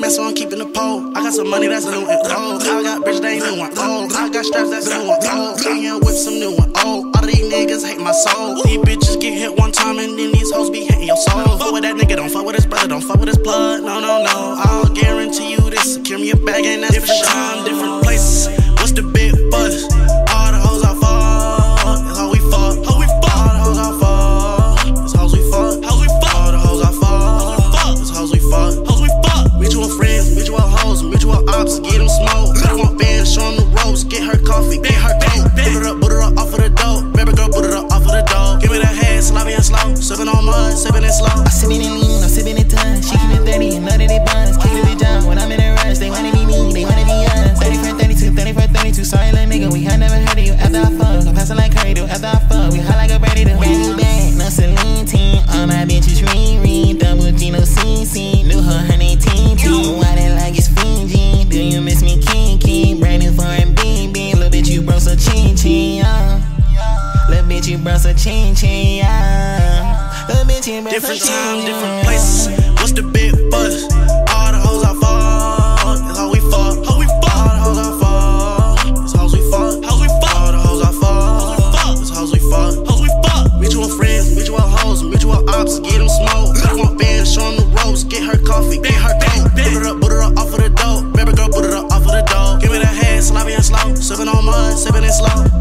mess, so I'm keeping the pole. I got some money that's new and old. I got bitches that ain't new one old. I got straps that's new one old. Million with some new one old. All of these niggas hate my soul. These bitches get hit one time and then these hoes be hitting your soul. Don't fuck with that nigga, don't fuck with his brother, don't fuck with his blood. No, no, no. I'll guarantee you this. Secure me a bag and that's different time, different places. What's the big buzz? All the hoes I fuck, that's how we fuck. How we fuck. All the hoes I fuck, that's hoes we fuck. Hoes we fuck. All the hoes I fuck, that's hoes we fuck. Hoes we fuck. Mutual friends, mutual hoes, mutual ops, get them smoke. I want bands, show them the ropes, get her coffee, get her coat. Boot it up off of the dope. Baby girl, boot it up off of the dope. Give me that head, sloppy and slow. Sippin' on mud, sippin' it slow. I'm sippin' in lean, I'm sippin' in ton. She keep it 30 and none of they buns. Kick the bitch down when I'm in a rush. They wanna be me, they wanna be us. 30 for 32, 30 for 32. Sorry, little nigga, we had never heard of you after I fuck. I'm passing like Curry do after I fuck. We hot like a Brady do. Brand new bag, no Celine team. All my bitches Riri, double G, no CC. Knew her name TT. Why they like it's Fiji? Do you miss me, Kiki? Brand new foreign BB. Little bitch, you broke so chin chin, yeah. Little bitch, you broke so chin chin, yeah. Little bitch, you broke so different chin time, chin. different places. What's the big buzz? All the hoes I fuck, that's how we fuck. How we fuck. All the hoes I fuck, that's hoes we fuck. Hoes we fuck. All the hoes I fuck, that's hoes we fuck. Hoes we fuck. Mutual friends, mutual hoes, mutual ops, get them smoke. I want bands, show them the ropes, get her coffee, get her coat. Boot it up off of the dope. Baby girl, boot it up off of the dope. Give me that head, sloppy and slow. Sippin' on mud, sippin' it slow.